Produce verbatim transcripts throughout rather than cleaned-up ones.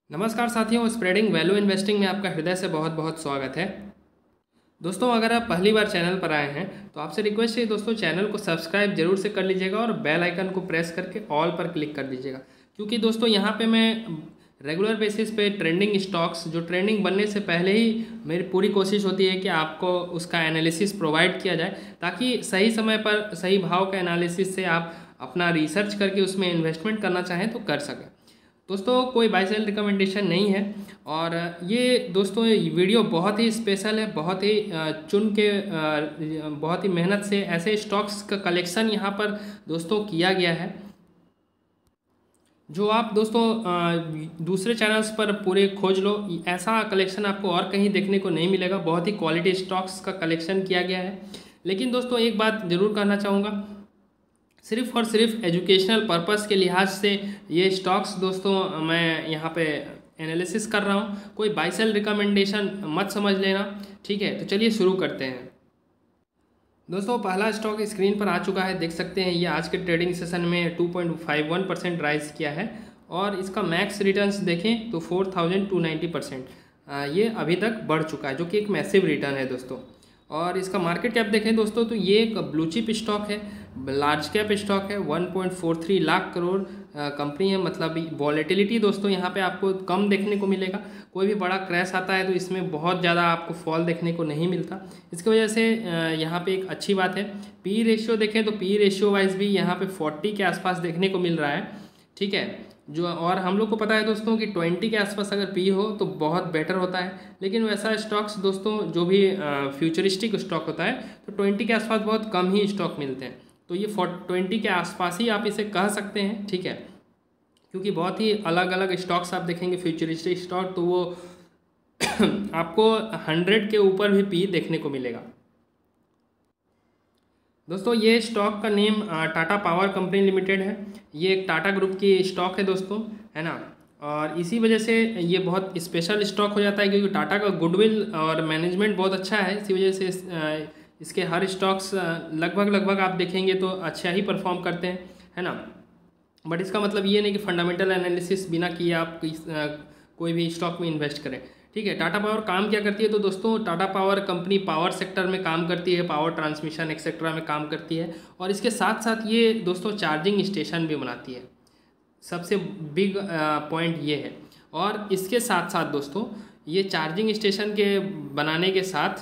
नमस्कार साथियों, spreading value investing में आपका हृदय से बहुत बहुत स्वागत है। दोस्तों, अगर आप पहली बार चैनल पर आए हैं तो आपसे रिक्वेस्ट है दोस्तों, चैनल को सब्सक्राइब जरूर से कर लीजिएगा और बेल आइकन को प्रेस करके ऑल पर क्लिक कर दीजिएगा, क्योंकि दोस्तों यहाँ पे मैं रेगुलर बेसिस पे ट्रेंडिंग स्टॉक्स जो ट्रेंडिंग बनने से पहले ही मेरी पूरी कोशिश होती है कि आपको उसका एनालिसिस प्रोवाइड किया जाए, ताकि सही समय पर सही भाव का एनालिसिस से आप अपना रिसर्च करके उसमें इन्वेस्टमेंट करना चाहें तो कर सकें। दोस्तों, कोई बाय सेल रिकमेंडेशन नहीं है और ये दोस्तों ये वीडियो बहुत ही स्पेशल है, बहुत ही चुन के बहुत ही मेहनत से ऐसे स्टॉक्स का कलेक्शन यहाँ पर दोस्तों किया गया है जो आप दोस्तों दूसरे चैनल्स पर पूरे खोज लो, ऐसा कलेक्शन आपको और कहीं देखने को नहीं मिलेगा। बहुत ही क्वालिटी स्टॉक्स का कलेक्शन किया गया है। लेकिन दोस्तों एक बात ज़रूर कहना चाहूँगा, सिर्फ और सिर्फ एजुकेशनल पर्पस के लिहाज से ये स्टॉक्स दोस्तों मैं यहाँ पे एनालिसिस कर रहा हूँ, कोई बाय सेल रिकमेंडेशन मत समझ लेना। ठीक है, तो चलिए शुरू करते हैं। दोस्तों पहला स्टॉक स्क्रीन पर आ चुका है, देख सकते हैं। ये आज के ट्रेडिंग सेशन में two point five one percent rise किया है और इसका मैक्स रिटर्न्स देखें तो four thousand two ninety percent ये अभी तक बढ़ चुका है, जो कि एक मैसिव रिटर्न है दोस्तों। और इसका मार्केट कैप देखें दोस्तों तो ये एक ब्लू चिप स्टॉक है, लार्ज कैप स्टॉक है, one point four three lakh crore company है। मतलब वॉलेटिलिटी दोस्तों यहाँ पे आपको कम देखने को मिलेगा। कोई भी बड़ा क्रैश आता है तो इसमें बहुत ज़्यादा आपको फॉल देखने को नहीं मिलता। इसकी वजह से यहाँ पे एक अच्छी बात है। पी रेशियो देखें तो पी रेशियो वाइज भी यहाँ पे फोर्टी के आसपास देखने को मिल रहा है। ठीक है, जो और हम लोग को पता है दोस्तों कि ट्वेंटी के आसपास अगर पी हो तो बहुत बेटर होता है। लेकिन वैसा स्टॉक्स दोस्तों जो भी फ्यूचरिस्टिक स्टॉक होता है तो ट्वेंटी के आसपास बहुत कम ही स्टॉक मिलते हैं, तो ये ट्वेंटी के आसपास ही आप इसे कह सकते हैं। ठीक है, क्योंकि बहुत ही अलग अलग स्टॉक्स आप देखेंगे फ्यूचरिस्टिक स्टॉक तो वो आपको हंड्रेड के ऊपर भी पी देखने को मिलेगा। दोस्तों ये स्टॉक का name Tata power company limited है। ये एक टाटा ग्रुप की स्टॉक है दोस्तों, है ना। और इसी वजह से ये बहुत स्पेशल स्टॉक हो जाता है, क्योंकि टाटा का गुडविल और मैनेजमेंट बहुत अच्छा है। इसी वजह से इसके हर स्टॉक्स लगभग लगभग आप देखेंगे तो अच्छा ही परफॉर्म करते हैं, है ना। बट इसका मतलब ये नहीं कि फंडामेंटल एनालिसिस बिना किए आप कोई भी स्टॉक में इन्वेस्ट करें। ठीक है, टाटा पावर काम क्या करती है तो दोस्तों Tata power company power sector में काम करती है, पावर ट्रांसमिशन एक्सेट्रा में काम करती है। और इसके साथ साथ ये दोस्तों चार्जिंग स्टेशन भी बनाती है, सबसे बिग पॉइंट ये है। और इसके साथ साथ दोस्तों ये चार्जिंग स्टेशन के बनाने के साथ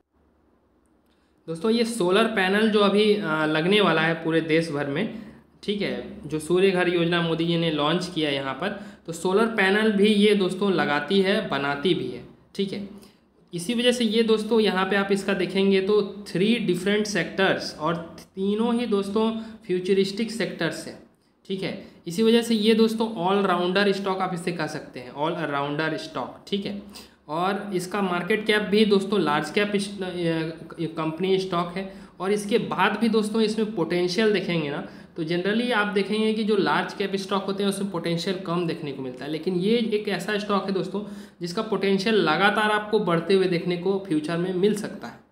दोस्तों ये सोलर पैनल जो अभी लगने वाला है पूरे देश भर में, ठीक है, जो सूर्य घर योजना मोदी जी ने लॉन्च किया यहाँ पर, तो सोलर पैनल भी ये दोस्तों लगाती है, बनाती भी है। ठीक है, इसी वजह से ये दोस्तों यहाँ पे आप इसका देखेंगे तो थ्री डिफरेंट सेक्टर्स और तीनों ही दोस्तों फ्यूचरिस्टिक सेक्टर्स हैं। ठीक है, इसी वजह से ये दोस्तों ऑल राउंडर स्टॉक आप इसे कह सकते हैं, ऑल राउंडर स्टॉक। ठीक है, और इसका मार्केट कैप भी दोस्तों लार्ज कैप कंपनी स्टॉक है। और इसके बाद भी दोस्तों इसमें पोटेंशियल देखेंगे ना तो जनरली आप देखेंगे कि जो लार्ज कैप स्टॉक होते हैं उसमें पोटेंशियल कम देखने को मिलता है, लेकिन ये एक ऐसा स्टॉक है दोस्तों जिसका पोटेंशियल लगातार आपको बढ़ते हुए देखने को फ्यूचर में मिल सकता है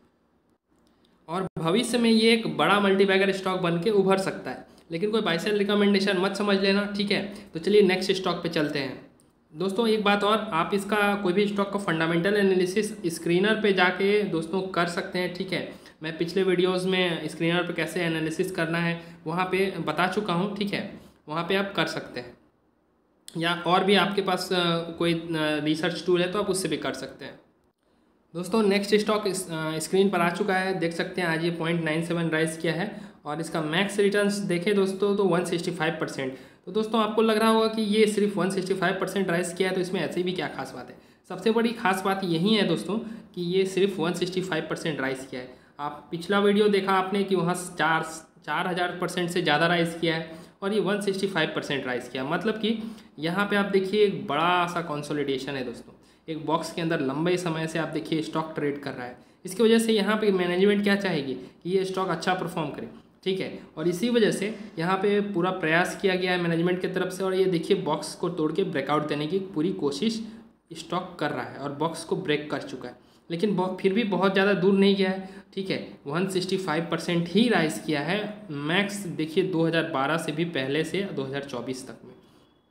और भविष्य में ये एक बड़ा मल्टीबैगर स्टॉक बन के उभर सकता है। लेकिन कोई बाय सेल रिकमेंडेशन मत समझ लेना। ठीक है, तो चलिए नेक्स्ट स्टॉक पे चलते हैं। दोस्तों एक बात और, आप इसका कोई भी स्टॉक का फंडामेंटल एनालिसिस स्क्रीनर पे जाके दोस्तों कर सकते हैं। ठीक है, मैं पिछले वीडियोस में स्क्रीनर पे कैसे एनालिसिस करना है वहाँ पे बता चुका हूँ। ठीक है, वहाँ पे आप कर सकते हैं, या और भी आपके पास कोई रिसर्च टूल है तो आप उससे भी कर सकते हैं। दोस्तों नेक्स्ट स्टॉक स्क्रीन पर आ चुका है, देख सकते हैं। आज ये पॉइंट नाइन सेवन राइज किया है और इसका मैक्स रिटर्न्स देखें दोस्तों तो वन सिक्सटी फाइव परसेंट। तो दोस्तों आपको लग रहा होगा कि ये सिर्फ one sixty five percent rise किया है तो इसमें ऐसी भी क्या खास बात है। सबसे बड़ी खास बात यही है दोस्तों कि ये सिर्फ one sixty five percent rise किया है। आप पिछला वीडियो देखा आपने कि वहाँ चार चार हज़ार परसेंट से ज़्यादा राइज किया है और ये one sixty five percent rise किया। मतलब कि यहाँ पे आप देखिए एक बड़ा सा कंसोलिडेशन है दोस्तों, एक बॉक्स के अंदर लंबे समय से आप देखिए स्टॉक ट्रेड कर रहा है। इसकी वजह से यहाँ पे मैनेजमेंट क्या चाहेगी कि ये स्टॉक अच्छा परफॉर्म करे। ठीक है, और इसी वजह से यहाँ पे पूरा प्रयास किया गया है मैनेजमेंट की तरफ से। और ये देखिए बॉक्स को तोड़ के ब्रेकआउट देने की पूरी कोशिश स्टॉक कर रहा है और बॉक्स को ब्रेक कर चुका है, लेकिन फिर भी बहुत ज़्यादा दूर नहीं गया है। ठीक है, वन सिक्सटी फाइव परसेंट ही राइज किया है। मैक्स देखिए दो हज़ार बारह से भी पहले से दो हज़ार चौबीस तक में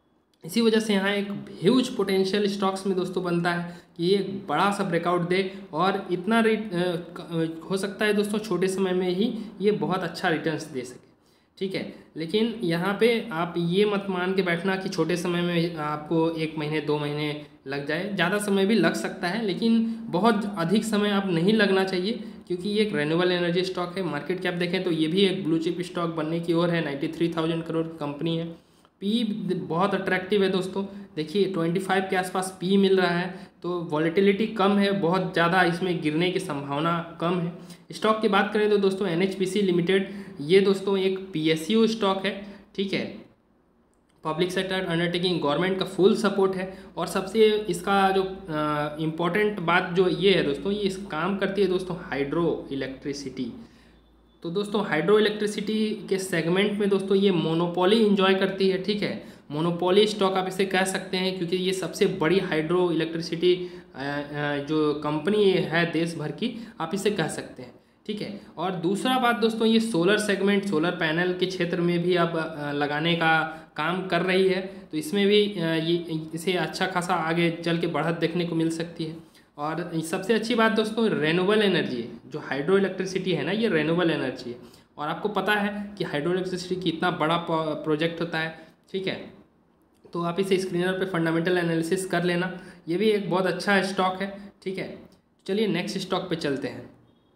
इसी वजह से यहाँ एक ह्यूज पोटेंशियल स्टॉक्स में दोस्तों बनता है कि ये एक बड़ा सा ब्रेकआउट दे और इतना रेट हो सकता है दोस्तों छोटे समय में ही ये बहुत अच्छा रिटर्न्स दे सके, ठीक है। लेकिन यहाँ पे आप ये मत मान के बैठना कि छोटे समय में आपको एक महीने दो महीने लग जाए, ज़्यादा समय भी लग सकता है लेकिन बहुत अधिक समय आप नहीं लगना चाहिए क्योंकि ये एक रेन्यूएबल एनर्जी स्टॉक है। मार्केट कैप देखें तो ये भी एक ब्लू चिप स्टॉक बनने की ओर है, नाइन्टी थ्री थाउजेंड करोड़ की कंपनी है। पी बहुत अट्रैक्टिव है दोस्तों, देखिए पच्चीस के आसपास पी मिल रहा है, तो वॉलेटिलिटी कम है, बहुत ज़्यादा इसमें गिरने की संभावना कम है। स्टॉक की बात करें तो दोस्तों N H P C limited ये दोस्तों एक पी एस यू स्टॉक है, ठीक है। पब्लिक सेक्टर अंडरटेकिंग, गवर्नमेंट का फुल सपोर्ट है और सबसे इसका जो इम्पोर्टेंट बात जो ये है दोस्तों, ये इस काम करती है दोस्तों हाइड्रो इलेक्ट्रिसिटी। तो दोस्तों हाइड्रो इलेक्ट्रिसिटी के सेगमेंट में दोस्तों ये मोनोपोली इंजॉय करती है, ठीक है। मोनोपोली स्टॉक आप इसे कह सकते हैं क्योंकि ये सबसे बड़ी हाइड्रो इलेक्ट्रिसिटी जो कंपनी है देश भर की, आप इसे कह सकते हैं, ठीक है। और दूसरा बात दोस्तों, ये सोलर सेगमेंट, सोलर पैनल के क्षेत्र में भी अब लगाने का काम कर रही है, तो इसमें भी ये इसे अच्छा खासा आगे चल के बढ़त देखने को मिल सकती है। और सबसे अच्छी बात दोस्तों रेन्यूएबल एनर्जी है, जो हाइड्रो इलेक्ट्रिसिटी है ना, ये रेन्यूएबल एनर्जी है और आपको पता है कि हाइड्रो इलेक्ट्रिसिटी कितना बड़ा प्रोजेक्ट होता है, ठीक है। तो आप इसे स्क्रीनर पे फंडामेंटल एनालिसिस कर लेना, ये भी एक बहुत अच्छा स्टॉक है, ठीक है। चलिए नेक्स्ट स्टॉक पे चलते हैं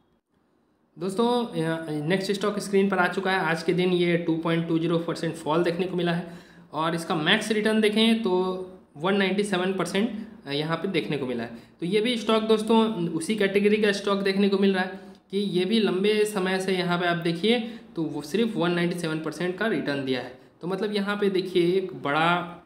दोस्तों। नेक्स्ट स्टॉक स्क्रीन पर आ चुका है। आज के दिन ये two point two zero percent fall देखने को मिला है और इसका मैक्स रिटर्न देखें तो वन नाइन्टी सेवन परसेंट यहाँ पे देखने को मिला है। तो ये भी स्टॉक दोस्तों उसी कैटेगरी का स्टॉक देखने को मिल रहा है कि ये भी लंबे समय से यहाँ पे आप देखिए तो वो सिर्फ वन नाइन्टी सेवन परसेंट का रिटर्न दिया है। तो मतलब यहाँ पे देखिए एक बड़ा,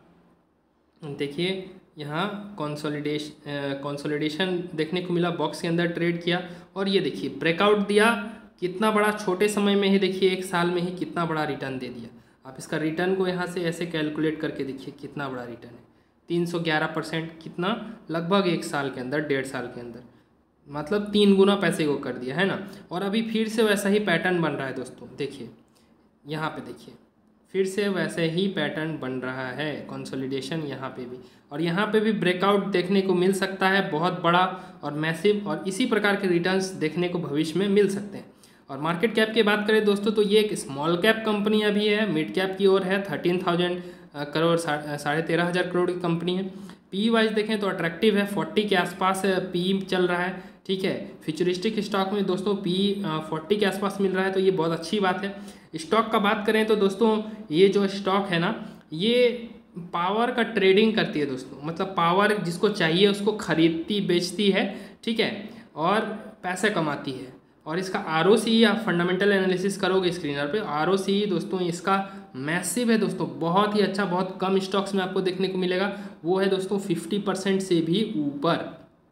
देखिए यहाँ कॉन्सोलिडेशन कॉन्सोलिडेशन देखने को मिला, बॉक्स के अंदर ट्रेड किया और ये देखिए ब्रेकआउट दिया, कितना बड़ा छोटे समय में ही देखिए एक साल में ही कितना बड़ा रिटर्न दे दिया। आप इसका रिटर्न को यहाँ से ऐसे कैलकुलेट करके देखिए कितना बड़ा रिटर्न है, तीन सौ ग्यारह परसेंट, कितना लगभग एक साल के अंदर, डेढ़ साल के अंदर, मतलब तीन गुना पैसे को कर दिया है ना। और अभी फिर से वैसा ही पैटर्न बन रहा है दोस्तों, देखिए यहाँ पे देखिए फिर से वैसे ही पैटर्न बन रहा है, कंसोलिडेशन यहाँ पे भी, और यहाँ पे भी ब्रेकआउट देखने को मिल सकता है बहुत बड़ा और मैसिव, और इसी प्रकार के रिटर्न्स देखने को भविष्य में मिल सकते हैं। और मार्केट कैप की बात करें दोस्तों तो ये एक स्मॉल कैप कंपनी अभी है, मिड कैप की ओर है, थर्टीन थाउजेंड करोड़ साढ़े तेरह हज़ार करोड़ की कंपनी है। पी वाइज देखें तो अट्रैक्टिव है, फोर्टी के आसपास पी चल रहा है, ठीक है। फ्यूचरिस्टिक स्टॉक में दोस्तों पी फोर्टी के आसपास मिल रहा है, तो ये बहुत अच्छी बात है। स्टॉक का बात करें तो दोस्तों ये जो स्टॉक है ना, ये पावर का ट्रेडिंग करती है दोस्तों, मतलब पावर जिसको चाहिए उसको खरीदती बेचती है, ठीक है, और पैसे कमाती है। और इसका आर ओ सी आप फंडामेंटल एनालिसिस करोगे स्क्रीनर पे, आर ओ सी दोस्तों इसका मैसिव है दोस्तों, बहुत ही अच्छा, बहुत कम स्टॉक्स में आपको देखने को मिलेगा, वो है दोस्तों फिफ्टी परसेंट से भी ऊपर,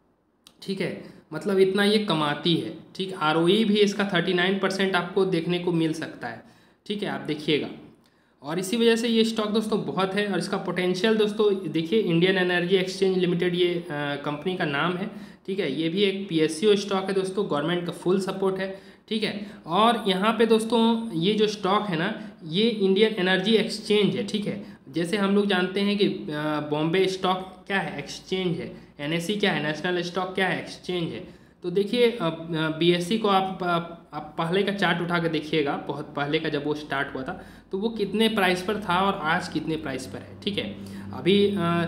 ठीक है, मतलब इतना ये कमाती है, ठीक। आर ओ ई भी इसका थर्टी नाइन परसेंट आपको देखने को मिल सकता है, ठीक है, आप देखिएगा। और इसी वजह से ये स्टॉक दोस्तों बहुत है। और इसका पोटेंशियल दोस्तों देखिए, इंडियन एनर्जी एक्सचेंज लिमिटेड ये कंपनी का नाम है, ठीक है। ये भी एक पी एस यू स्टॉक है दोस्तों, गवर्नमेंट का फुल सपोर्ट है, ठीक है। और यहाँ पे दोस्तों ये जो स्टॉक है ना, ये इंडियन एनर्जी एक्सचेंज है, ठीक है। जैसे हम लोग जानते हैं कि बॉम्बे स्टॉक क्या है, एक्सचेंज है, एन एस सी क्या है, नेशनल स्टॉक क्या है, एक्सचेंज है। तो देखिए बी एस ई को आप, आप आप पहले का चार्ट उठा के देखिएगा, बहुत पहले का जब वो स्टार्ट हुआ था तो वो कितने प्राइस पर था और आज कितने प्राइस पर है, ठीक है। अभी आ,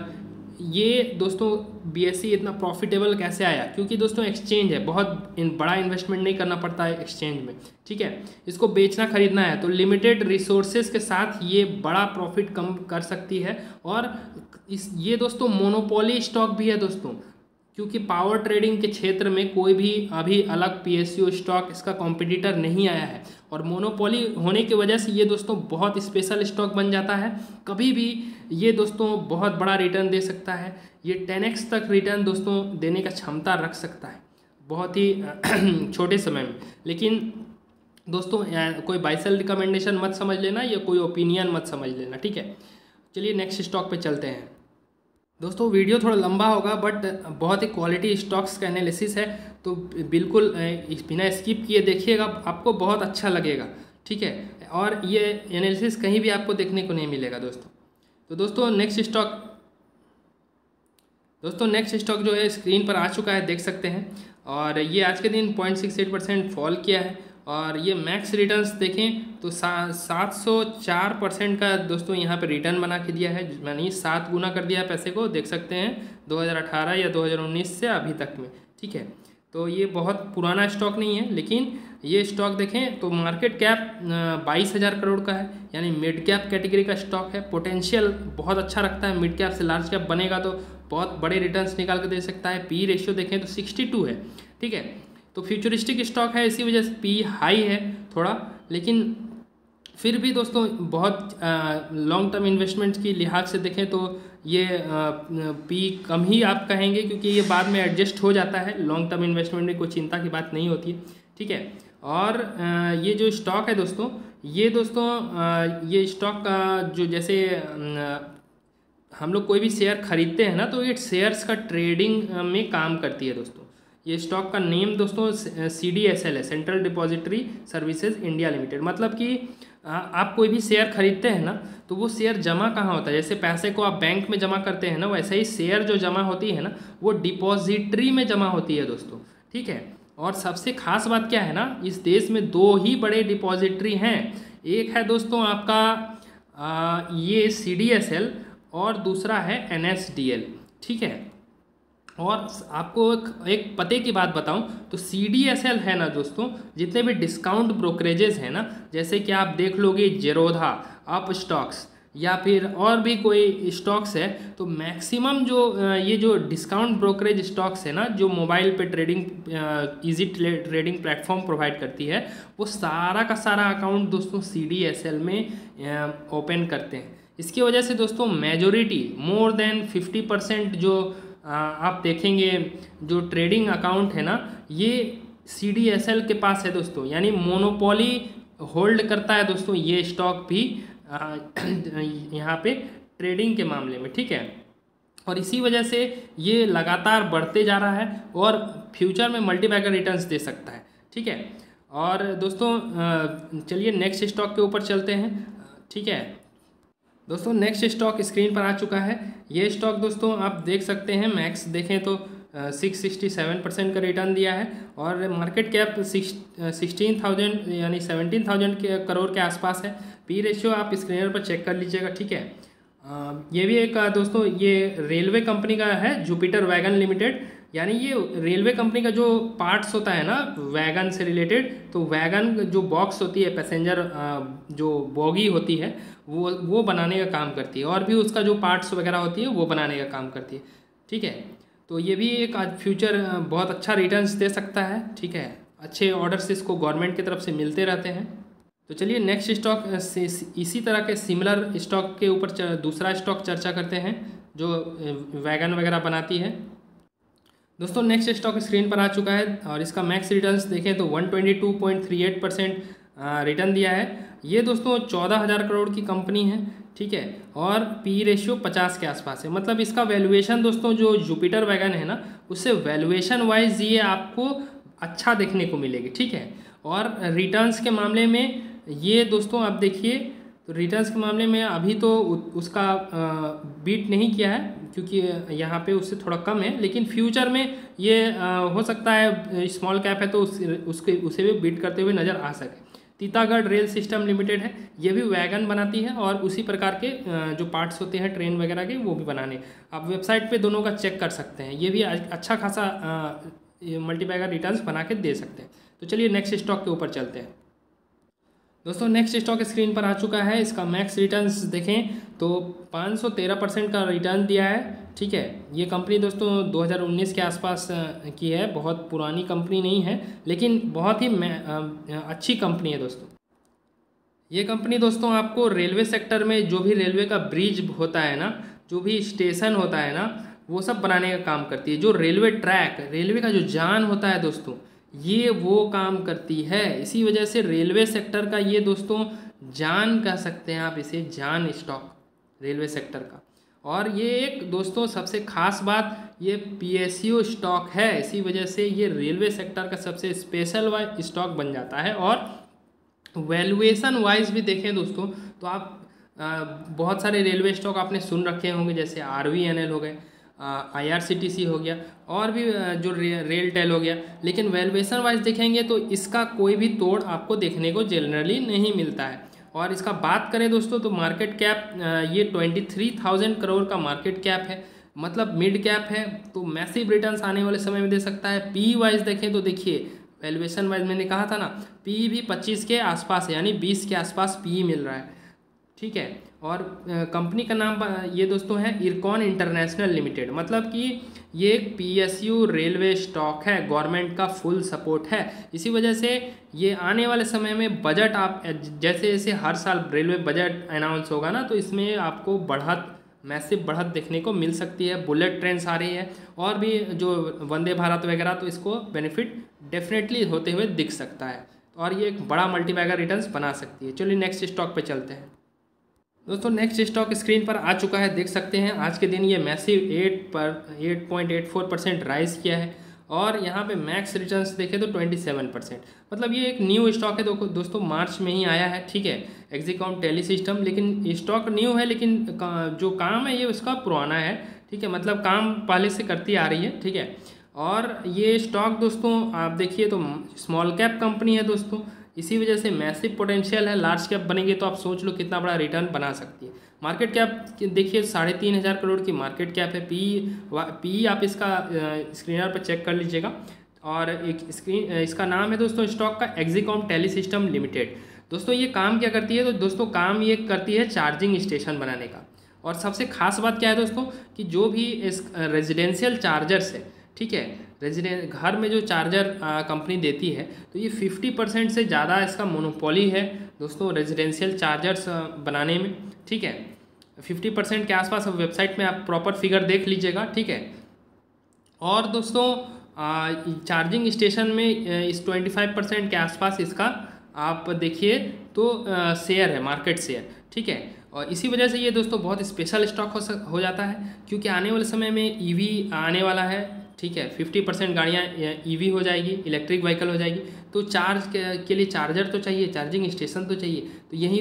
ये दोस्तों बी एस ई इतना प्रॉफिटेबल कैसे आया, क्योंकि दोस्तों एक्सचेंज है, बहुत इन बड़ा इन्वेस्टमेंट नहीं करना पड़ता है एक्सचेंज में, ठीक है। इसको बेचना खरीदना है तो लिमिटेड रिसोर्सेज के साथ ये बड़ा प्रॉफिट कम कर सकती है। और इस ये दोस्तों मोनोपोली स्टॉक भी है दोस्तों, क्योंकि पावर ट्रेडिंग के क्षेत्र में कोई भी अभी अलग पी एस यू स्टॉक इसका कॉम्पिटिटर नहीं आया है। और मोनोपोली होने की वजह से ये दोस्तों बहुत स्पेशल स्टॉक बन जाता है, कभी भी ये दोस्तों बहुत बड़ा रिटर्न दे सकता है, ये टेन एक्स तक रिटर्न दोस्तों देने का क्षमता रख सकता है बहुत ही छोटे समय में। लेकिन दोस्तों कोई बाय सेल रिकमेंडेशन मत समझ लेना, या कोई ओपिनियन मत समझ लेना, ठीक है। चलिए नेक्स्ट स्टॉक पे चलते हैं दोस्तों। वीडियो थोड़ा लंबा होगा बट बहुत ही क्वालिटी स्टॉक्स का एनालिसिस है, तो बिल्कुल बिना स्किप किए देखिएगा, आपको बहुत अच्छा लगेगा, ठीक है। और ये एनालिसिस कहीं भी आपको देखने को नहीं मिलेगा दोस्तों। तो दोस्तों नेक्स्ट स्टॉक दोस्तों नेक्स्ट स्टॉक जो है स्क्रीन पर आ चुका है, देख सकते हैं। और ये आज के दिन point six eight percent fall किया है और ये मैक्स रिटर्न्स देखें तो सा सात सौ चार परसेंट का दोस्तों यहाँ पे रिटर्न बना के दिया है, यानी सात गुना कर दिया है पैसे को, देख सकते हैं दो हज़ार अठारह या दो हज़ार उन्नीस से अभी तक में। ठीक है, तो ये बहुत पुराना स्टॉक नहीं है, लेकिन ये स्टॉक देखें तो मार्केट कैप बाईस हज़ार करोड़ का है, यानी मिड कैप कैटेगरी का स्टॉक है। पोटेंशियल बहुत अच्छा रखता है, मिड कैप से लार्ज कैप बनेगा तो बहुत बड़े रिटर्न्स निकाल के दे सकता है। पी रेशियो देखें तो सिक्सटी टू है। ठीक है, तो फ्यूचरिस्टिक स्टॉक है, इसी वजह से पी हाई है थोड़ा, लेकिन फिर भी दोस्तों बहुत लॉन्ग टर्म इन्वेस्टमेंट की लिहाज से देखें तो ये पी कम ही आप कहेंगे, क्योंकि ये बाद में एडजस्ट हो जाता है। लॉन्ग टर्म इन्वेस्टमेंट में कोई चिंता की बात नहीं होती है। ठीक है, और आ, ये जो स्टॉक है दोस्तों, ये दोस्तों आ, ये स्टॉक का जो जैसे आ, हम लोग कोई भी शेयर खरीदते हैं ना, तो ये शेयर्स का ट्रेडिंग में काम करती है दोस्तों। ये स्टॉक का नेम दोस्तों सी डी एस एल है, central depository services India limited. मतलब कि आप कोई भी शेयर खरीदते हैं ना, तो वो शेयर जमा कहाँ होता है, जैसे पैसे को आप बैंक में जमा करते हैं ना, वैसे ही शेयर जो जमा होती है ना, वो डिपॉजिटरी में जमा होती है दोस्तों। ठीक है, और सबसे खास बात क्या है ना, इस देश में दो ही बड़े डिपॉजिटरी हैं। एक है दोस्तों आपका आ, ये सी डी एस एल और दूसरा है एन एस डी एल। ठीक है, और आपको एक, एक पते की बात बताऊं तो सी डी एस एल है ना दोस्तों, जितने भी डिस्काउंट ब्रोकरेजेस हैं ना, जैसे कि आप देख लोगे जेरोधा, अप स्टॉक्स या फिर और भी कोई स्टॉक्स है, तो मैक्सिमम जो ये जो डिस्काउंट ब्रोकरेज स्टॉक्स है ना, जो मोबाइल पे trading easy trading platform provide करती है, वो सारा का सारा अकाउंट दोस्तों सी डी एस एल में ओपन करते हैं। इसकी वजह से दोस्तों majority more than fifty percent जो आप देखेंगे जो ट्रेडिंग अकाउंट है ना, ये सी डी एस एल के पास है दोस्तों, यानी मोनोपोली होल्ड करता है दोस्तों ये स्टॉक भी यहाँ पे ट्रेडिंग के मामले में। ठीक है, और इसी वजह से ये लगातार बढ़ते जा रहा है और फ्यूचर में मल्टीबैगर रिटर्न्स दे सकता है। ठीक है, और दोस्तों चलिए नेक्स्ट स्टॉक के ऊपर चलते हैं। ठीक है दोस्तों, नेक्स्ट स्टॉक स्क्रीन पर आ चुका है। ये स्टॉक दोस्तों आप देख सकते हैं, मैक्स देखें तो सिक्स सिक्सटी सेवन परसेंट का रिटर्न दिया है और market cap six sixteen thousand यानी सेवनटीन थाउजेंड के करोड़ के आसपास है। पी रेशियो आप स्क्रीन पर चेक कर लीजिएगा। ठीक है, आ, ये भी एक दोस्तों ये रेलवे कंपनी का है, जुपिटर वैगन लिमिटेड, यानी ये रेलवे कंपनी का जो पार्ट्स होता है ना वैगन से रिलेटेड, तो वैगन जो बॉक्स होती है, पैसेंजर जो बोगी होती है, वो वो बनाने का काम करती है, और भी उसका जो पार्ट्स वगैरह होती है वो बनाने का काम करती है। ठीक है, तो ये भी एक आज फ्यूचर बहुत अच्छा रिटर्न्स दे सकता है। ठीक है, अच्छे ऑर्डर्स इसको गवर्नमेंट की तरफ से मिलते रहते हैं। तो चलिए नेक्स्ट स्टॉक इसी तरह के सिमिलर स्टॉक के ऊपर दूसरा स्टॉक चर्चा करते हैं जो वैगन वगैरह बनाती है। दोस्तों नेक्स्ट स्टॉक स्क्रीन पर आ चुका है और इसका मैक्स रिटर्न्स देखें तो one twenty two point three eight percent return दिया है। ये दोस्तों चौदह हज़ार करोड़ की कंपनी है। ठीक है, और पी रेशियो पचास के आसपास है। मतलब इसका वैल्यूएशन दोस्तों जो जुपिटर वैगन है ना, उससे वैल्यूएशन वाइज ये आपको अच्छा देखने को मिलेगी। ठीक है, और रिटर्न्स के मामले में ये दोस्तों आप देखिए तो रिटर्न्स के मामले में अभी तो उसका बीट नहीं किया है, क्योंकि यहाँ पे उससे थोड़ा कम है, लेकिन फ्यूचर में ये हो सकता है स्मॉल कैप है तो उस, उसके उसे भी बीट करते हुए नज़र आ सके। तीतागढ़ रेल सिस्टम लिमिटेड है, ये भी वैगन बनाती है और उसी प्रकार के जो पार्ट्स होते हैं ट्रेन वगैरह के वो भी बनाने, आप वेबसाइट पे दोनों का चेक कर सकते हैं। ये भी अच्छा खासा मल्टीबैगर रिटर्न्स बना के दे सकते हैं। तो चलिए नेक्स्ट स्टॉक के ऊपर चलते हैं। दोस्तों नेक्स्ट स्टॉक स्क्रीन पर आ चुका है। इसका मैक्स रिटर्न्स देखें तो पाँच सौ तेरह परसेंट का रिटर्न दिया है। ठीक है, ये कंपनी दोस्तों दो हज़ार उन्नीस के आसपास की है, बहुत पुरानी कंपनी नहीं है, लेकिन बहुत ही अच्छी कंपनी है दोस्तों। ये कंपनी दोस्तों आपको रेलवे सेक्टर में जो भी रेलवे का ब्रिज होता है ना, जो भी स्टेशन होता है ना, वो सब बनाने का काम करती है। जो रेलवे ट्रैक, रेलवे का जो जान होता है दोस्तों, ये वो काम करती है। इसी वजह से रेलवे सेक्टर का ये दोस्तों जान कह सकते हैं आप इसे, जान स्टॉक रेलवे सेक्टर का। और ये एक दोस्तों सबसे खास बात, ये पीएसयू स्टॉक है, इसी वजह से ये रेलवे सेक्टर का सबसे स्पेशल स्टॉक बन जाता है। और वैल्यूएशन वाइज भी देखें दोस्तों तो आप बहुत सारे रेलवे स्टॉक आपने सुन रखे होंगे, जैसे आर वी एन एल हो गए, I R C T C हो गया, और भी जो रे, रेल टेल हो गया। लेकिन वैल्यूएशन वाइज देखेंगे तो इसका कोई भी तोड़ आपको देखने को जनरली नहीं मिलता है। और इसका बात करें दोस्तों तो मार्केट कैप ये ट्वेंटी थ्री थाउजेंड करोड़ का मार्केट कैप है, मतलब मिड कैप है, तो मैसिव रिटर्न्स आने वाले समय में दे सकता है। पी वाइज देखें तो देखिए वैल्यूएशन वाइज मैंने कहा था ना, पी भी पच्चीस के आसपास है, यानी बीस के आसपास पी मिल रहा है, ठीक है। और कंपनी का नाम ये दोस्तों है इरकॉन इंटरनेशनल लिमिटेड, मतलब कि ये एक पीएसयू रेलवे स्टॉक है, गवर्नमेंट का फुल सपोर्ट है। इसी वजह से ये आने वाले समय में बजट, आप जैसे जैसे हर साल रेलवे बजट अनाउंस होगा ना, तो इसमें आपको बढ़त, मैसिव बढ़त देखने को मिल सकती है। बुलेट ट्रेन्स आ रही है और भी जो वंदे भारत वगैरह, तो इसको बेनिफिट डेफिनेटली होते हुए दिख सकता है, और ये एक बड़ा मल्टीबैगर रिटर्न्स बना सकती है। चलिए नेक्स्ट स्टॉक पे चलते हैं दोस्तों। नेक्स्ट स्टॉक स्क्रीन पर आ चुका है, देख सकते हैं आज के दिन ये मैसिव एट पर eight point eight four percent rise किया है, और यहाँ पे मैक्स रिटर्न्स देखें तो ट्वेंटी सेवन परसेंट, मतलब ये एक न्यू स्टॉक है दो, दोस्तों मार्च में ही आया है, ठीक है, एक्जिकॉम टेली सिस्टम। लेकिन स्टॉक न्यू है, लेकिन जो काम है ये उसका पुराना है, ठीक है, मतलब काम पहले से करती आ रही है, ठीक है। और ये स्टॉक दोस्तों आप देखिए तो स्मॉल कैप कंपनी है दोस्तों, इसी वजह से मैसिव पोटेंशियल है। लार्ज कैप बनेंगे तो आप सोच लो कितना बड़ा रिटर्न बना सकती है। मार्केट कैप देखिए साढ़े तीन हज़ार करोड़ की मार्केट कैप है। पी पी आप इसका स्क्रीनर पर चेक कर लीजिएगा। और एक स्क्रीन इसका नाम है दोस्तों स्टॉक का एक्जिकॉम टेली सिस्टम लिमिटेड। दोस्तों ये काम क्या करती है, तो दोस्तों काम ये करती है चार्जिंग स्टेशन बनाने का। और सबसे खास बात क्या है दोस्तों कि जो भी इस रेजिडेंशियल चार्जर्स है, ठीक है, रेजिडेंट घर में जो चार्जर कंपनी देती है, तो ये फिफ्टी परसेंट से ज़्यादा इसका मोनोपोली है दोस्तों रेजिडेंशियल चार्जर्स बनाने में, ठीक है, फिफ्टी परसेंट के आसपास। वेबसाइट में आप प्रॉपर फिगर देख लीजिएगा, ठीक है। और दोस्तों चार्जिंग स्टेशन में इस ट्वेंटी फाइव परसेंट के आसपास इसका आप देखिए तो शेयर है, मार्केट शेयर, ठीक है। और इसी वजह से ये दोस्तों बहुत स्पेशल स्टॉक हो सक हो जाता है, क्योंकि आने वाले समय में ईवी आने वाला है, ठीक है, फिफ्टी परसेंट गाड़ियाँ ईवी हो जाएगी, इलेक्ट्रिक व्हीकल हो जाएगी, तो चार्ज के, के लिए चार्जर तो चाहिए, चार्जिंग स्टेशन तो चाहिए। तो यही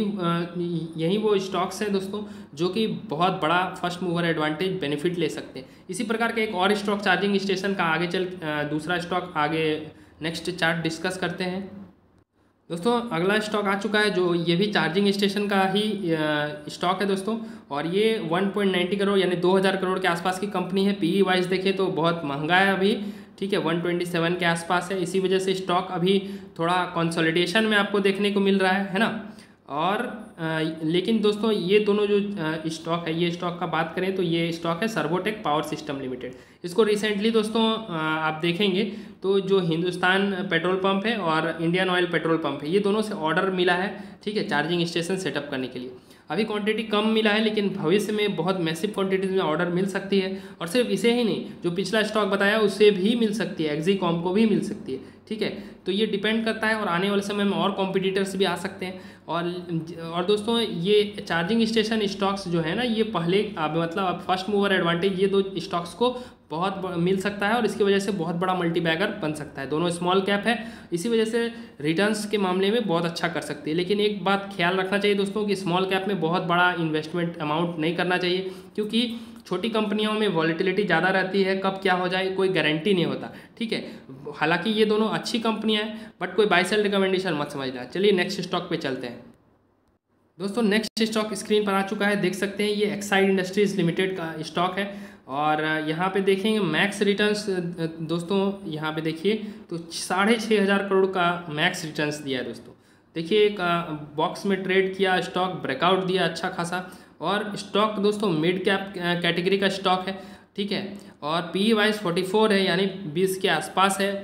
यही वो स्टॉक्स हैं दोस्तों जो कि बहुत बड़ा फर्स्ट मूवर एडवांटेज बेनिफिट ले सकते हैं। इसी प्रकार का एक और स्टॉक चार्जिंग स्टेशन का आगे चल दूसरा स्टॉक आगे नेक्स्ट चार्ट डिस्कस करते हैं दोस्तों। अगला स्टॉक आ चुका है जो ये भी चार्जिंग स्टेशन का ही स्टॉक है दोस्तों, और ये वन पॉइंट नाइंटी करोड़ यानी दो हज़ार करोड़ के आसपास की कंपनी है। पी ई वाइज देखें तो बहुत महंगा है अभी, ठीक है, वन ट्वेंटी सेवन के आसपास है। इसी वजह से स्टॉक अभी थोड़ा कंसोलिडेशन में आपको देखने को मिल रहा है है ना। और आ, लेकिन दोस्तों ये दोनों जो स्टॉक है, ये स्टॉक का बात करें तो ये स्टॉक है सर्वोटेक पावर सिस्टम लिमिटेड। इसको रिसेंटली दोस्तों आ, आप देखेंगे तो जो हिंदुस्तान पेट्रोल पंप है और इंडियन ऑयल पेट्रोल पंप है, ये दोनों से ऑर्डर मिला है, ठीक है, चार्जिंग स्टेशन सेटअप करने के लिए। अभी क्वांटिटी कम मिला है, लेकिन भविष्य में बहुत मैसिव क्वांटिटीज में ऑर्डर मिल सकती है। और सिर्फ इसे ही नहीं, जो पिछला स्टॉक बताया उससे भी मिल सकती है, एक्जिकॉम को भी मिल सकती है, ठीक है। तो ये डिपेंड करता है, और आने वाले समय में और कॉम्पिटिटर्स भी आ सकते हैं। और और दोस्तों ये चार्जिंग स्टेशन स्टॉक्स जो है ना, ये पहले अब मतलब अब फर्स्ट मूवर एडवांटेज ये दो स्टॉक्स को बहुत मिल सकता है, और इसकी वजह से बहुत बड़ा मल्टीबैगर बन सकता है। दोनों स्मॉल कैप है, इसी वजह से रिटर्न्स के मामले में बहुत अच्छा कर सकती है। लेकिन एक बात ख्याल रखना चाहिए दोस्तों कि स्मॉल कैप में बहुत बड़ा इन्वेस्टमेंट अमाउंट नहीं करना चाहिए, क्योंकि छोटी कंपनियों में वॉलेटिलिटी ज़्यादा रहती है, कब क्या हो जाए कोई गारंटी नहीं होता, ठीक है। हालांकि ये दोनों अच्छी कंपनियां हैं, बट कोई बाय सेल रिकमेंडेशन मत समझना। चलिए नेक्स्ट स्टॉक पे चलते हैं दोस्तों। नेक्स्ट स्टॉक स्क्रीन पर आ चुका है, देख सकते हैं ये एक्साइड इंडस्ट्रीज लिमिटेड का स्टॉक है। और यहाँ पे देखेंगे मैक्स रिटर्न्स दोस्तों, यहाँ पे देखिए तो साढ़े छः हज़ार करोड़ का मैक्स रिटर्न्स दिया है दोस्तों। देखिए एक बॉक्स में ट्रेड किया, स्टॉक ब्रेकआउट दिया अच्छा खासा, और स्टॉक दोस्तों मिड कैप कैटेगरी का स्टॉक है, ठीक है। और पी वाइज फोर्टी फोर है, यानी बीस के आसपास है,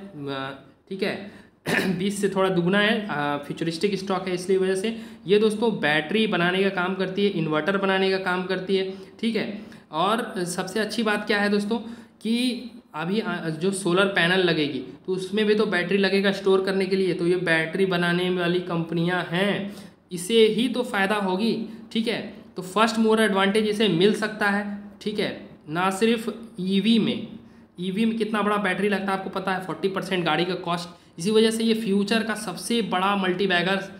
ठीक है, बीस से थोड़ा दुगना है, फ्यूचरिस्टिक स्टॉक है। इसलिए वजह से ये दोस्तों बैटरी बनाने का काम करती है, इन्वर्टर बनाने का काम करती है, ठीक है। और सबसे अच्छी बात क्या है दोस्तों कि अभी जो सोलर पैनल लगेगी तो उसमें भी तो बैटरी लगेगा स्टोर करने के लिए, तो ये बैटरी बनाने वाली कंपनियां हैं, इसे ही तो फ़ायदा होगी, ठीक है। तो फर्स्ट मूवर एडवांटेज इसे मिल सकता है, ठीक है। ना सिर्फ ईवी में, ईवी में कितना बड़ा बैटरी लगता है आपको पता है, फोर्टी परसेंट गाड़ी का कॉस्ट। इसी वजह से ये फ्यूचर का सबसे बड़ा मल्टीबैगर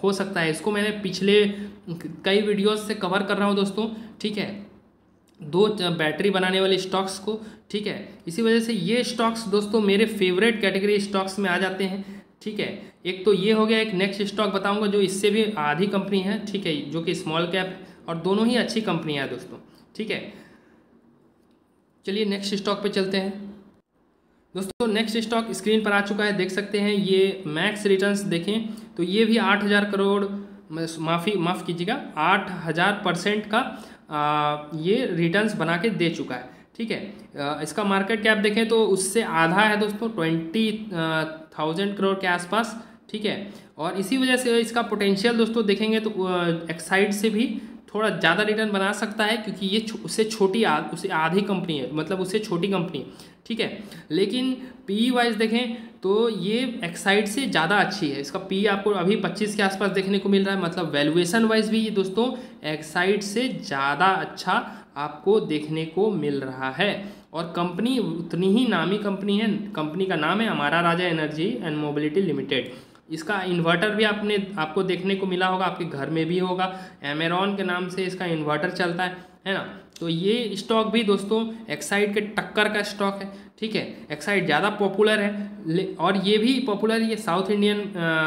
हो सकता है। इसको मैंने पिछले कई वीडियोस से कवर कर रहा हूँ दोस्तों, ठीक है, दो बैटरी बनाने वाले स्टॉक्स को, ठीक है। इसी वजह से ये स्टॉक्स दोस्तों मेरे फेवरेट कैटेगरी स्टॉक्स में आ जाते हैं, ठीक है। एक तो ये हो गया, एक नेक्स्ट स्टॉक बताऊंगा जो इससे भी आधी कंपनी है, ठीक है, जो कि स्मॉल कैप है और दोनों ही अच्छी कंपनियां हैं दोस्तों, ठीक है। चलिए नेक्स्ट स्टॉक पे चलते हैं दोस्तों। नेक्स्ट स्टॉक स्क्रीन पर आ चुका है, देख सकते हैं। ये मैक्स रिटर्न्स देखें तो ये भी आठ हज़ार करोड़, माफ़ी माफ़ कीजिएगा, आठ हज़ार परसेंट का आ, ये रिटर्न्स बना के दे चुका है, ठीक है। आ, इसका मार्केट कैप देखें तो उससे आधा है दोस्तों, ट्वेंटी थाउजेंड करोड़ के आसपास, ठीक है। और इसी वजह से इसका पोटेंशियल दोस्तों देखेंगे तो एक्साइड से भी थोड़ा ज़्यादा रिटर्न बना सकता है, क्योंकि ये छो, उससे छोटी आ, उससे आधी कंपनी है, मतलब उससे छोटी कंपनी है, ठीक है। लेकिन पी वाइज देखें तो ये एक्साइड से ज़्यादा अच्छी है। इसका पी आपको अभी पच्चीस के आसपास देखने को मिल रहा है, मतलब वैल्यूएशन वाइज भी ये दोस्तों एक्साइड से ज़्यादा अच्छा आपको देखने को मिल रहा है। और कंपनी उतनी ही नामी कंपनी है, कंपनी का नाम है Amara Raja energy and mobility limited. इसका इन्वर्टर भी आपने आपको देखने को मिला होगा, आपके घर में भी होगा, एमेरॉन के नाम से इसका इन्वर्टर चलता है है ना। तो ये स्टॉक भी दोस्तों एक्साइड के टक्कर का स्टॉक है, ठीक है। एक्साइड ज़्यादा पॉपुलर है और ये भी पॉपुलर, ये साउथ इंडियन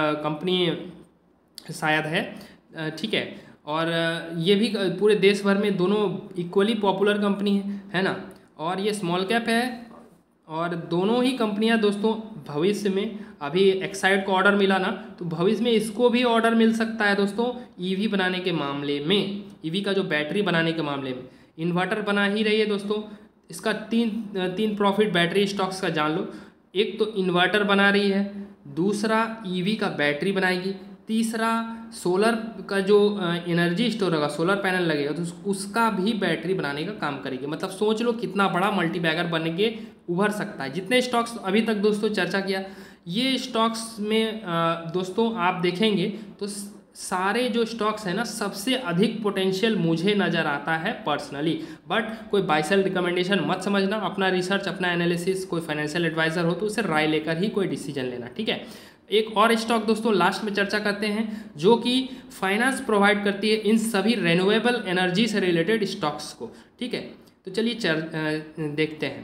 कंपनी शायद है, ठीक है। और ये भी पूरे देश भर में दोनों इक्वली पॉपुलर कंपनी है है ना। और ये स्मॉल कैप है और दोनों ही कंपनियां दोस्तों भविष्य में, अभी एक्साइड को ऑर्डर मिला ना, तो भविष्य में इसको भी ऑर्डर मिल सकता है दोस्तों ईवी बनाने के मामले में, ईवी का जो बैटरी बनाने के मामले में। इन्वर्टर बना ही रही है दोस्तों। इसका तीन तीन प्रॉफिट बैटरी स्टॉक्स का जान लो। एक तो इन्वर्टर बना रही है, दूसरा ईवी का बैटरी बनाएगी, तीसरा सोलर का जो एनर्जी स्टोर होगा, सोलर पैनल लगेगा तो उसका भी बैटरी बनाने का काम करेगी। मतलब सोच लो कितना बड़ा मल्टी बैगर बन के उभर सकता है। जितने स्टॉक्स अभी तक दोस्तों चर्चा किया, ये स्टॉक्स में दोस्तों आप देखेंगे तो सारे जो स्टॉक्स हैं ना, सबसे अधिक पोटेंशियल मुझे नज़र आता है पर्सनली। बट कोई बाइसेल रिकमेंडेशन मत समझना, अपना रिसर्च, अपना एनालिसिस, कोई फाइनेंशियल एडवाइजर हो तो उससे राय लेकर ही कोई डिसीजन लेना, ठीक है। एक और स्टॉक दोस्तों लास्ट में चर्चा करते हैं जो कि फाइनेंस प्रोवाइड करती है इन सभी रेन्यूएबल एनर्जी से रिलेटेड स्टॉक्स को, ठीक है। तो चलिए चर देखते हैं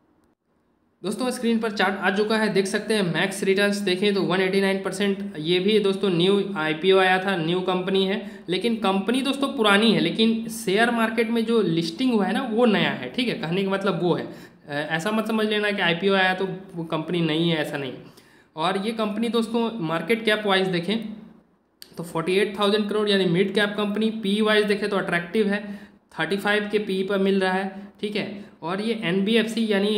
दोस्तों। स्क्रीन पर चार्ट आ चुका है, देख सकते हैं। मैक्स रिटर्न्स देखें तो एक सौ नवासी परसेंट, ये भी दोस्तों न्यू आईपीओ आया था, न्यू कंपनी है, लेकिन कंपनी दोस्तों पुरानी है, लेकिन शेयर मार्केट में जो लिस्टिंग हुआ है ना वो नया है, ठीक है। कहने का मतलब वो है, ऐसा मत समझ लेना कि आईपीओ आया तो वो कंपनी नहीं है, ऐसा नहीं। और ये कंपनी दोस्तों मार्केट कैप वाइज देखें तो अड़तालीस हज़ार करोड़ यानी mid cap company, P wise देखें तो अट्रैक्टिव है, पैंतीस के पी पर मिल रहा है, ठीक है। और ये एनबीएफसी यानी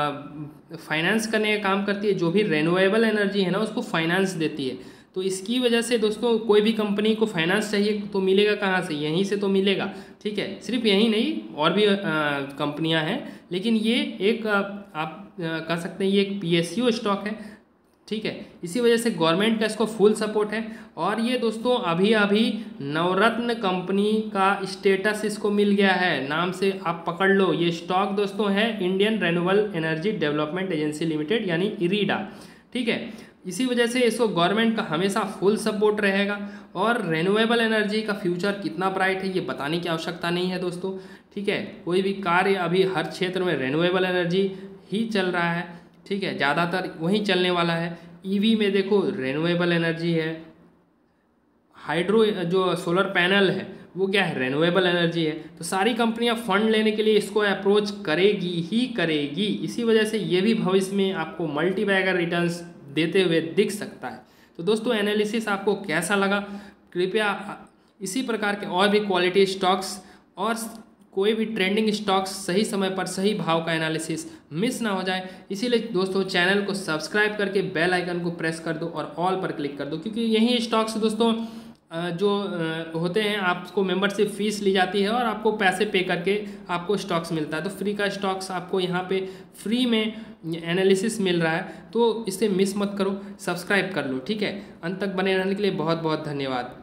फाइनेंस करने का काम करती है, जो भी रेन्यूएबल एनर्जी है ना उसको फाइनेंस देती है। तो इसकी वजह से दोस्तों कोई भी कंपनी को फाइनेंस चाहिए तो मिलेगा कहाँ से, यहीं से तो मिलेगा, ठीक है। सिर्फ यही नहीं और भी कंपनियां हैं, लेकिन ये एक आ, आप कह सकते हैं ये एक पीएसयू स्टॉक है, ठीक है। इसी वजह से गवर्नमेंट का इसको फुल सपोर्ट है। और ये दोस्तों अभी अभी नवरत्न कंपनी का स्टेटस इसको मिल गया है, नाम से आप पकड़ लो। ये स्टॉक दोस्तों है Indian renewable energy development agency limited यानी इरीडा, ठीक है। इसी वजह से इसको गवर्नमेंट का हमेशा फुल सपोर्ट रहेगा। और रेन्यूएबल एनर्जी का फ्यूचर कितना ब्राइट है ये बताने की आवश्यकता नहीं है दोस्तों, ठीक है। कोई भी कार्य अभी हर क्षेत्र में रेन्यूएबल एनर्जी ही चल रहा है, ठीक है, ज़्यादातर वही चलने वाला है। ईवी में देखो रेन्यूएबल एनर्जी है, हाइड्रो जो सोलर पैनल है वो क्या है, रेन्यूएबल एनर्जी है। तो सारी कंपनियां फंड लेने के लिए इसको अप्रोच करेगी ही करेगी। इसी वजह से ये भी भविष्य में आपको मल्टी बैगर रिटर्न्स देते हुए दिख सकता है। तो दोस्तों एनालिसिस आपको कैसा लगा, कृपया इसी प्रकार के और भी क्वालिटी स्टॉक्स और कोई भी ट्रेंडिंग स्टॉक्स सही समय पर सही भाव का एनालिसिस मिस ना हो जाए, इसीलिए दोस्तों चैनल को सब्सक्राइब करके बेल आइकन को प्रेस कर दो और ऑल पर क्लिक कर दो, क्योंकि यही स्टॉक्स दोस्तों जो होते हैं आपको मेंबरशिप फीस ली जाती है और आपको पैसे पे करके आपको स्टॉक्स मिलता है। तो फ्री का स्टॉक्स आपको यहाँ पे फ्री में एनालिसिस मिल रहा है, तो इसे मिस मत करो, सब्सक्राइब कर लो, ठीक है। अंत तक बने रहने के लिए बहुत बहुत धन्यवाद।